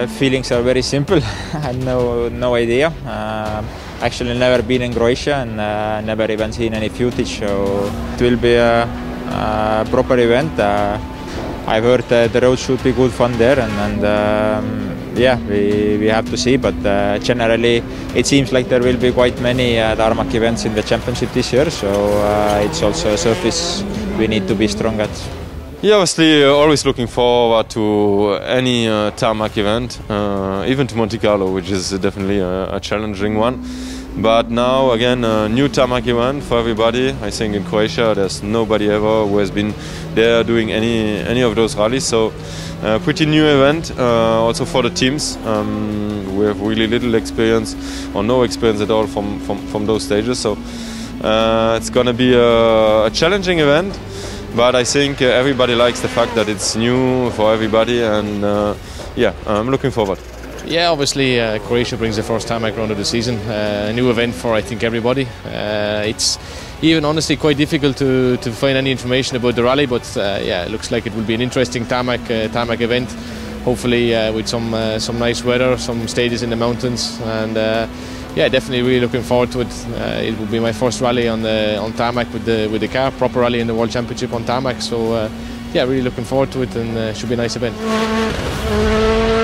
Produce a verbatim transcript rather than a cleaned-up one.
uh, feelings are very simple. I had no no idea. Uh, actually, never been in Croatia and uh, never even seen any footage. So it will be a, a proper event. Uh, I've heard uh, the road should be good fun there, and, and um, yeah, we we have to see. But uh, generally, it seems like there will be quite many uh, tarmac events in the championship this year. So uh, it's also a surface we need to be strong at. Yeah, obviously, uh, always looking forward to any uh, tarmac event, uh, even to Monte Carlo, which is definitely a, a challenging one. But now, again, a new tarmac event for everybody. I think in Croatia, there's nobody ever who has been there doing any any of those rallies. So, uh, pretty new event, uh, also for the teams. Um, we have really little experience, or no experience at all from from, from those stages. So, uh, it's going to be a, a challenging event. But I think uh, everybody likes the fact that it's new for everybody, and uh, yeah, I'm looking forward. Yeah, obviously uh, Croatia brings the first tarmac round of the season, uh, a new event for I think everybody. Uh, it's even honestly quite difficult to, to find any information about the rally, but uh, yeah, it looks like it will be an interesting tarmac uh, tarmac event. Hopefully uh, with some uh, some nice weather, some stages in the mountains, and uh, yeah, definitely really looking forward to it. Uh, it will be my first rally on the on tarmac with the with the car, proper rally in the World Championship on tarmac. So uh, yeah, really looking forward to it, and uh, should be a nice event.